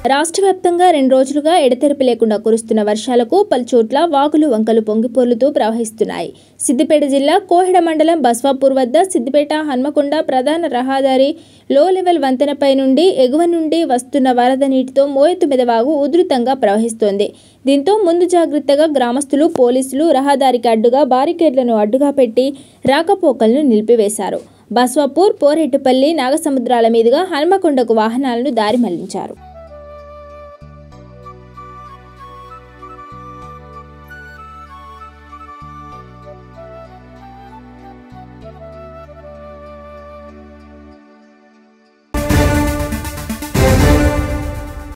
రాష్ట్ర వ్యాప్తంగా 2 రోజులుగా ఎడతెరిపి లేకుండా కురుస్తున్న వర్షాలకు పలుచోట్ల వాగులు వంకలు పొంగిపొర్లుతూ ప్రవహిస్తున్నాయి. సిద్దిపేట జిల్లా కోహెడ మండలం బస్వాపూర్ వద్ద సిద్దిపేట హన్మకొండ ప్రధాన రహదారి లో లెవెల్ వంతెనపై నుండి ఎగువ నుండి వస్తున్న వరద నీటితో మోయతుమెద వాగు ఉధృతంగా ప్రవహిస్తోంది. దీంతో ముందు జాగ్రత్తగా గ్రామస్తులు, పోలీసులు రహదారికి అడ్డుగా బారికేడ్లను అడ్డుగా పెట్టి రాకపోకలను నిలిపివేశారు. బస్వాపూర్, పోరెట్టుపల్లి, నాగసముద్రాల మీదుగా హన్మకొండకు వాహనాలను దారి మళ్లించారు.